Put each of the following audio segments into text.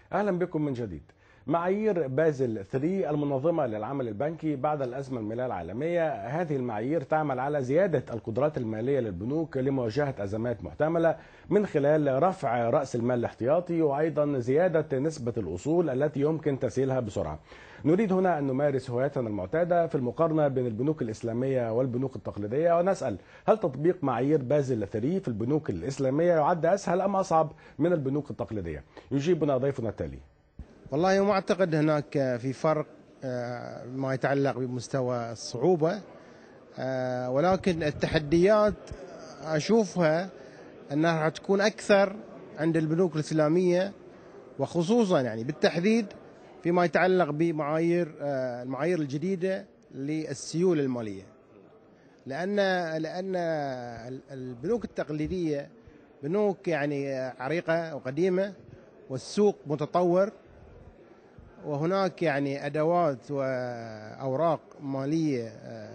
أهلا بكم من جديد. معايير بازل 3 المنظمة للعمل البنكي بعد الأزمة المالية العالمية، هذه المعايير تعمل على زيادة القدرات المالية للبنوك لمواجهة أزمات محتملة من خلال رفع رأس المال الاحتياطي وأيضا زيادة نسبة الأصول التي يمكن تسييلها بسرعة. نريد هنا أن نمارس هوايتنا المعتادة في المقارنة بين البنوك الإسلامية والبنوك التقليدية، ونسأل: هل تطبيق معايير بازل 3 في البنوك الإسلامية يعد أسهل أم أصعب من البنوك التقليدية؟ يجيبنا ضيفنا التالي. والله ما أعتقد هناك في فرق ما يتعلق بمستوى الصعوبة، ولكن التحديات أشوفها أنها راح تكون أكثر عند البنوك الإسلامية، وخصوصا يعني بالتحديد فيما يتعلق بمعايير المعايير الجديدة للسيولة المالية، لأن البنوك التقليدية بنوك يعني عريقة وقديمة، والسوق متطور، وهناك يعني أدوات وأوراق مالية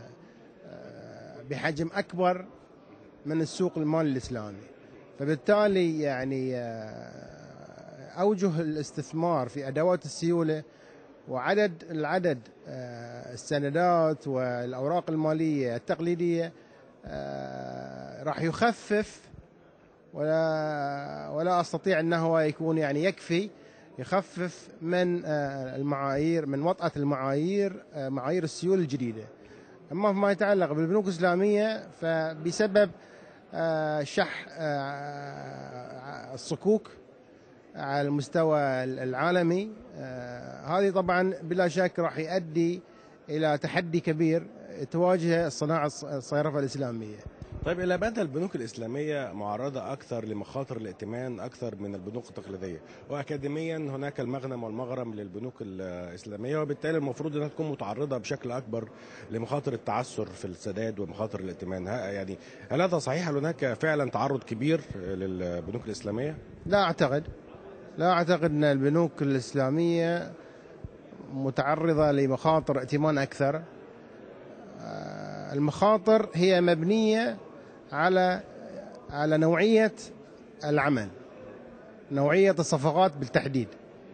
بحجم أكبر من السوق المالي الإسلامي. فبالتالي يعني أوجه الاستثمار في أدوات السيولة العدد السندات والأوراق المالية التقليدية راح يخفف، ولا أستطيع أنه يكون يعني يكفي يخفف من المعايير، من وطأة المعايير، معايير السيولة الجديدة. أما فيما يتعلق بالبنوك الإسلامية فبسبب شح الصكوك على المستوى العالمي، هذه طبعا بلا شك راح يؤدي إلى تحدي كبير تواجه الصناعة الصيرفة الإسلامية. طيب، إلى مدى البنوك الإسلامية معرضة أكثر لمخاطر الائتمان أكثر من البنوك التقليدية؟ وأكاديميا هناك المغنم والمغرم للبنوك الإسلامية، وبالتالي المفروض أنها تكون متعرضة بشكل أكبر لمخاطر التعثر في السداد ومخاطر الائتمان. يعني هل هذا صحيح؟ هل هناك فعلا تعرض كبير للبنوك الإسلامية؟ لا أعتقد أن البنوك الإسلامية متعرضة لمخاطر ائتمان أكثر. المخاطر هي مبنية على نوعية العمل، نوعية الصفقات بالتحديد.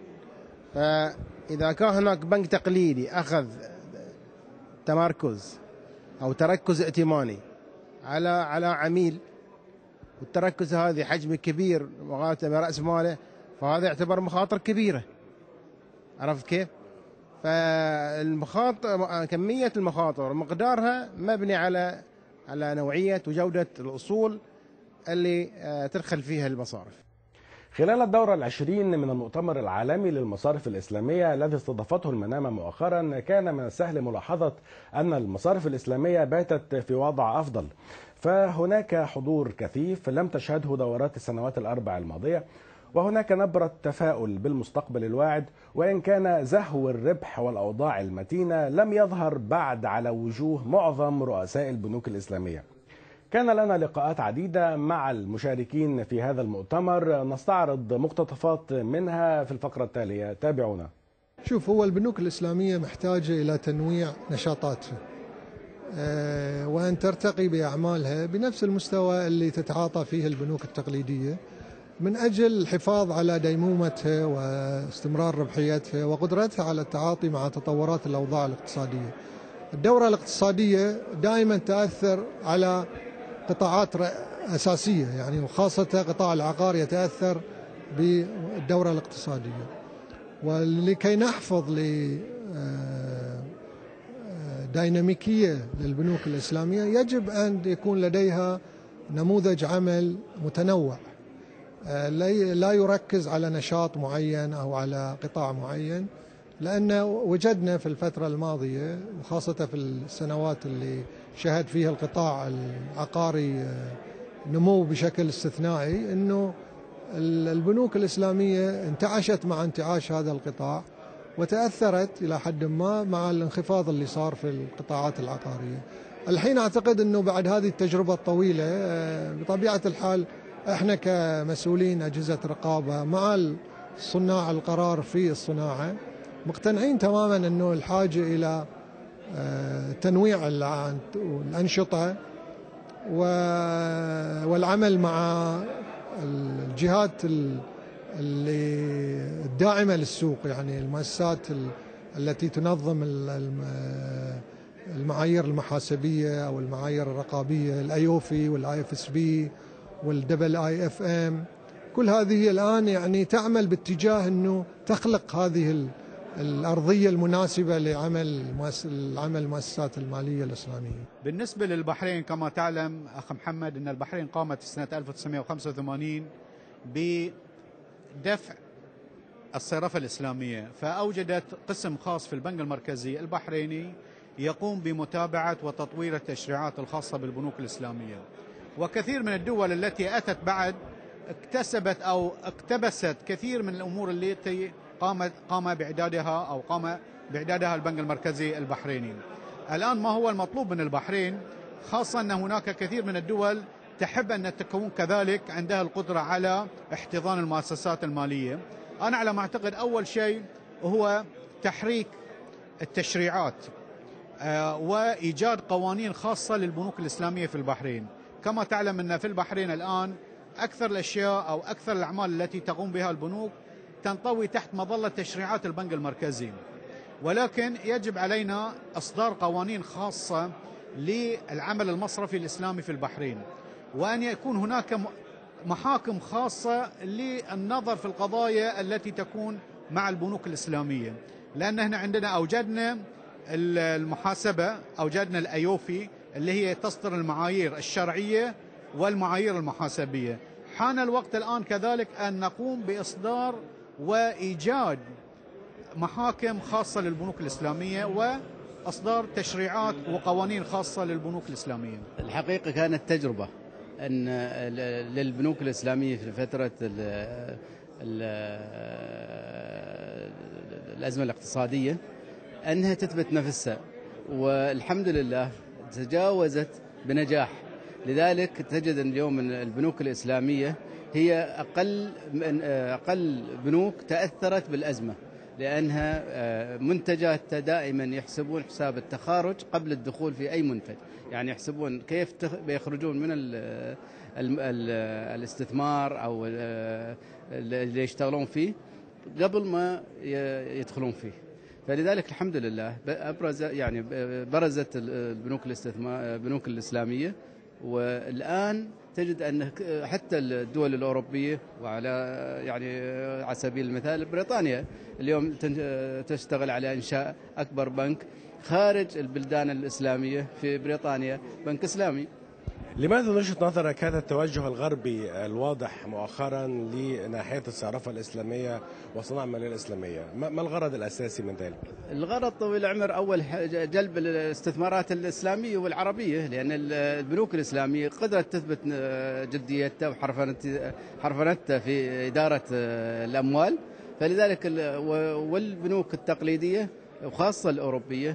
فإذا كان هناك بنك تقليدي أخذ تمركز أو تركز ائتماني على عميل، والتركز هذه حجم كبير مقارنة برأس ماله، فهذا يعتبر مخاطر كبيرة. عرفت كيف؟ فالمخاطر، كمية المخاطر ومقدارها مبني على نوعية وجودة الأصول اللي تدخل فيها المصارف. خلال الدورة العشرين من المؤتمر العالمي للمصارف الإسلامية الذي استضافته المنامة مؤخرا، كان من السهل ملاحظة أن المصارف الإسلامية باتت في وضع أفضل، فهناك حضور كثيف لم تشهده دورات السنوات الأربع الماضية، وهناك نبرة تفاؤل بالمستقبل الواعد، وإن كان زهو الربح والأوضاع المتينة لم يظهر بعد على وجوه معظم رؤساء البنوك الإسلامية. كان لنا لقاءات عديدة مع المشاركين في هذا المؤتمر، نستعرض مقتطفات منها في الفقرة التالية. تابعونا. شوف، هو البنوك الإسلامية محتاجة إلى تنويع نشاطاتها، وأن ترتقي بأعمالها بنفس المستوى اللي تتعاطى فيه البنوك التقليدية، من أجل الحفاظ على ديمومتها واستمرار ربحيتها وقدرتها على التعاطي مع تطورات الأوضاع الاقتصادية. الدورة الاقتصادية دائما تأثر على قطاعات أساسية، يعني وخاصة قطاع العقار يتأثر بالدورة الاقتصادية. ولكي نحفظ ديناميكية للبنوك الإسلامية يجب أن يكون لديها نموذج عمل متنوع، لا يركز على نشاط معين أو على قطاع معين، لأن وجدنا في الفترة الماضية وخاصة في السنوات اللي شهد فيها القطاع العقاري نمو بشكل استثنائي، أنه البنوك الإسلامية انتعشت مع انتعاش هذا القطاع، وتأثرت إلى حد ما مع الانخفاض اللي صار في القطاعات العقارية. الحين أعتقد أنه بعد هذه التجربة الطويلة بطبيعة الحال احنا كمسؤولين أجهزة رقابة مع صناع القرار في الصناعة مقتنعين تماما أنه الحاجة إلى تنويع الأنشطة والعمل مع الجهات الداعمة للسوق، يعني المؤسسات التي تنظم المعايير المحاسبية أو المعايير الرقابية، الأيوفي والآي اف اس بي والدبل اي اف ام، كل هذه الآن يعني تعمل باتجاه أنه تخلق هذه الأرضية المناسبة لعمل المؤسسات المالية الإسلامية. بالنسبة للبحرين كما تعلم أخ محمد أن البحرين قامت في سنة 1985 بدفع الصرافة الإسلامية، فأوجدت قسم خاص في البنك المركزي البحريني يقوم بمتابعة وتطوير التشريعات الخاصة بالبنوك الإسلامية. وكثير من الدول التي أتت بعد اكتسبت أو اقتبست كثير من الأمور التي قام بإعدادها أو قام بإعدادها البنك المركزي البحريني. الآن ما هو المطلوب من البحرين، خاصة أن هناك كثير من الدول تحب أن تكون كذلك عندها القدرة على احتضان المؤسسات المالية. أنا على ما أعتقد أول شيء هو تحريك التشريعات وإيجاد قوانين خاصة للبنوك الإسلامية في البحرين. كما تعلم أن في البحرين الآن أكثر الأشياء أو أكثر الأعمال التي تقوم بها البنوك تنطوي تحت مظلة تشريعات البنك المركزي، ولكن يجب علينا إصدار قوانين خاصة للعمل المصرفي الإسلامي في البحرين، وأن يكون هناك محاكم خاصة للنظر في القضايا التي تكون مع البنوك الإسلامية، لأن احنا عندنا أوجدنا المحاسبة، أوجدنا الأيوفي اللي هي تصدر المعايير الشرعية والمعايير المحاسبية. حان الوقت الآن كذلك أن نقوم بإصدار وإيجاد محاكم خاصة للبنوك الإسلامية وإصدار تشريعات وقوانين خاصة للبنوك الإسلامية. الحقيقة كانت تجربة أن للبنوك الإسلامية في فترة الأزمة الاقتصادية أنها تثبت نفسها، والحمد لله تجاوزت بنجاح. لذلك تجد أن اليوم البنوك الإسلامية هي أقل بنوك تأثرت بالأزمة، لأنها منتجاتها دائما يحسبون حساب التخارج قبل الدخول في أي منتج، يعني يحسبون كيف بيخرجون من الاستثمار أو اللي يشتغلون فيه قبل ما يدخلون فيه. فلذلك الحمد لله برزت البنوك الإسلامية، والآن تجد أن حتى الدول الأوروبية، على سبيل المثال بريطانيا اليوم تشتغل على إنشاء أكبر بنك خارج البلدان الإسلامية في بريطانيا، بنك إسلامي. لماذا وجهة نظرك هذا التوجه الغربي الواضح مؤخرا لناحية الصرافة الإسلامية وصناعة المالية الإسلامية؟ ما الغرض الأساسي من ذلك؟ الغرض طويل العمر أول جلب الاستثمارات الإسلامية والعربية، لأن البنوك الإسلامية قدرت تثبت جديتها وحرفنتها في إدارة الأموال، فلذلك والبنوك التقليدية وخاصة الأوروبية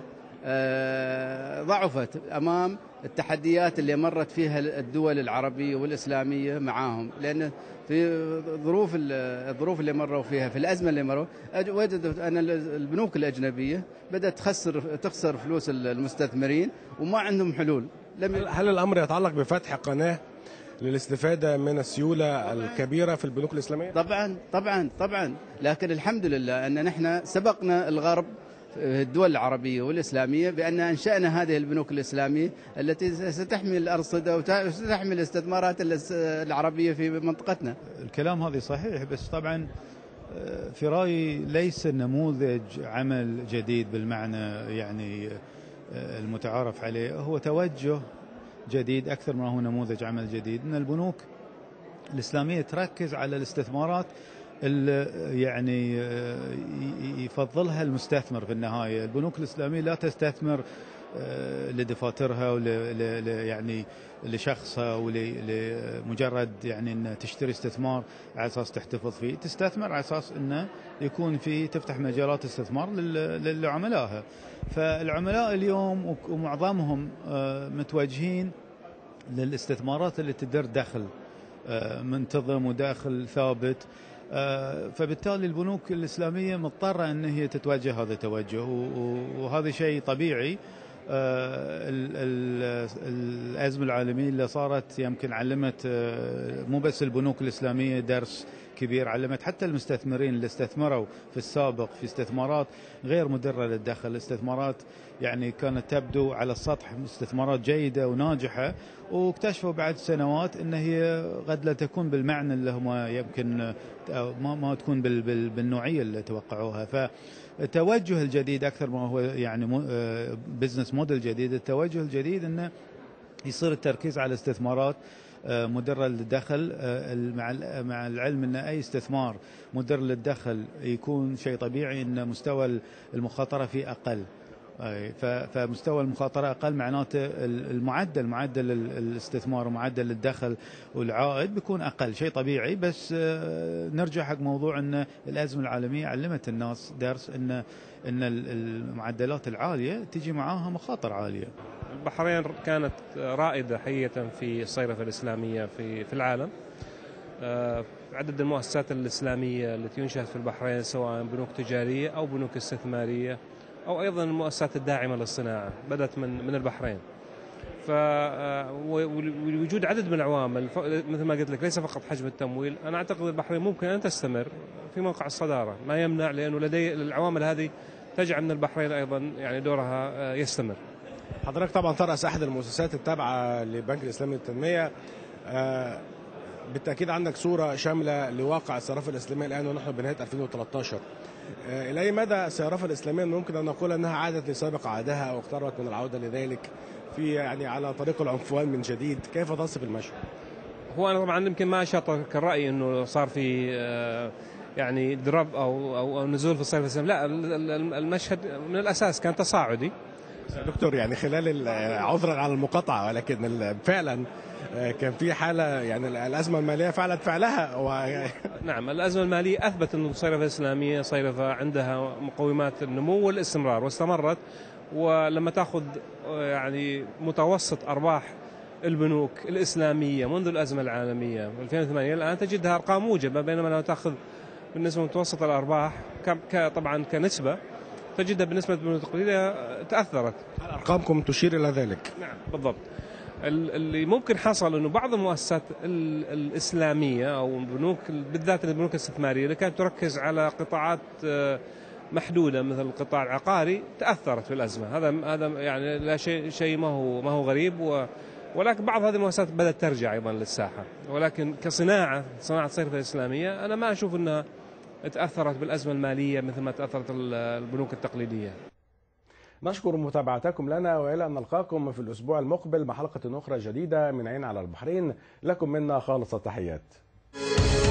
ضعفت أمام التحديات اللي مرت فيها الدول العربية والإسلامية معاهم، لأن في الظروف اللي مروا فيها في الأزمة اللي مروا وجدت أن البنوك الأجنبية بدأت تخسر فلوس المستثمرين وما عندهم حلول. هل الأمر يتعلق بفتح قناة للاستفادة من السيولة الكبيرة في البنوك الإسلامية؟ طبعا، لكن الحمد لله أن نحن سبقنا الغرب الدول العربية والإسلامية بأن أنشأنا هذه البنوك الإسلامية التي ستحمي الأرصدة وستحمي الاستثمارات العربية في منطقتنا. الكلام هذا صحيح، بس طبعا في رأيي ليس نموذج عمل جديد بالمعنى يعني المتعارف عليه، هو توجه جديد أكثر ما هو نموذج عمل جديد. أن البنوك الإسلامية تركز على الاستثمارات يعني يفضلها المستثمر. في النهاية البنوك الإسلامية لا تستثمر لدفاترها يعني لشخصها ولمجرد يعني أن تشتري استثمار على أساس تحتفظ فيه، تستثمر على أساس أنه يكون في تفتح مجالات استثمار لعملائها. فالعملاء اليوم ومعظمهم متوجهين للاستثمارات اللي تدر دخل منتظم وداخل ثابت، فبالتالي البنوك الإسلامية مضطرة أن هي تتوجه هذا التوجه، وهذا شيء طبيعي. الأزمة العالمية اللي صارت يمكن علمت مو بس البنوك الإسلامية درس كبير، علمت حتى المستثمرين اللي استثمروا في السابق في استثمارات غير مدرة للدخل، استثمارات يعني كانت تبدو على السطح استثمارات جيدة وناجحة، واكتشفوا بعد سنوات ان هي قد لا تكون بالمعنى اللي هم يمكن ما تكون بالنوعية اللي توقعوها. فالتوجه الجديد اكثر ما هو يعني بزنس موديل جديد، التوجه الجديد انه يصير التركيز على استثمارات مدرة للدخل، مع العلم ان اي استثمار مدر للدخل يكون شيء طبيعي ان مستوى المخاطرة فيه اقل. فمستوى المخاطرة أقل معناته معدل الاستثمار ومعدل الدخل والعائد بيكون أقل، شيء طبيعي. بس نرجع حق موضوع أن الأزمة العالمية علمت الناس درس أن المعدلات العالية تجي معاها مخاطر عالية. البحرين كانت رائدة حقيقة في الصيرفة الإسلامية في العالم. عدد المؤسسات الإسلامية التي انشأت في البحرين سواء بنوك تجارية أو بنوك استثمارية أو أيضا المؤسسات الداعمة للصناعة بدأت من البحرين. ووجود عدد من العوامل مثل ما قلت لك ليس فقط حجم التمويل، أنا أعتقد البحرين ممكن أن تستمر في موقع الصدارة، ما يمنع، لأنه لدي العوامل هذه تجعل من البحرين أيضا يعني دورها يستمر. حضرتك طبعا ترأس أحد المؤسسات التابعة للبنك الإسلامي للتنمية، بالتأكيد عندك صورة شاملة لواقع الصرافة الإسلامية الآن ونحن بنهاية 2013. إلى أي مدى الصرافة الإسلامية ممكن أن نقول أنها عادت لسابق عهدها أو اقتربت من العودة لذلك في يعني على طريق العنفوان من جديد؟ كيف تصف المشهد؟ هو أنا طبعا يمكن ما أشاطر الرأي أنه صار في يعني درب أو نزول في الصرافة الإسلامية، لا، المشهد من الأساس كان تصاعدي. دكتور يعني خلال عذرا على المقاطعة، ولكن فعلا كان في حالة يعني الأزمة المالية فعلت فعلها نعم، الأزمة المالية أثبت أن الصيرفة الإسلامية صيرفة عندها مقومات النمو والاستمرار واستمرت. ولما تأخذ يعني متوسط أرباح البنوك الإسلامية منذ الأزمة العالمية 2008 الآن تجدها أرقام موجبة، بينما لو تأخذ بالنسبة لمتوسط الأرباح طبعا كنسبة تجدها بالنسبة للبنوك التقليدية تأثرت. هل أرقامكم تشير إلى ذلك؟ نعم بالضبط. اللي ممكن حصل أنه بعض المؤسسات الإسلامية أو البنوك بالذات البنوك الاستثمارية اللي كانت تركز على قطاعات محدودة مثل القطاع العقاري تأثرت في الأزمة. هذا يعني لا شيء ما هو غريب، ولكن بعض هذه المؤسسات بدأت ترجع أيضا للساحة. ولكن صناعة الصيرفة الإسلامية أنا ما أشوف أنها تأثرت بالأزمة المالية مثل ما تأثرت البنوك التقليدية. نشكر متابعتكم لنا، وإلى أن نلقاكم في الأسبوع المقبل مع حلقة أخرى جديدة من عين على البحرين. لكم منا خالص التحيات.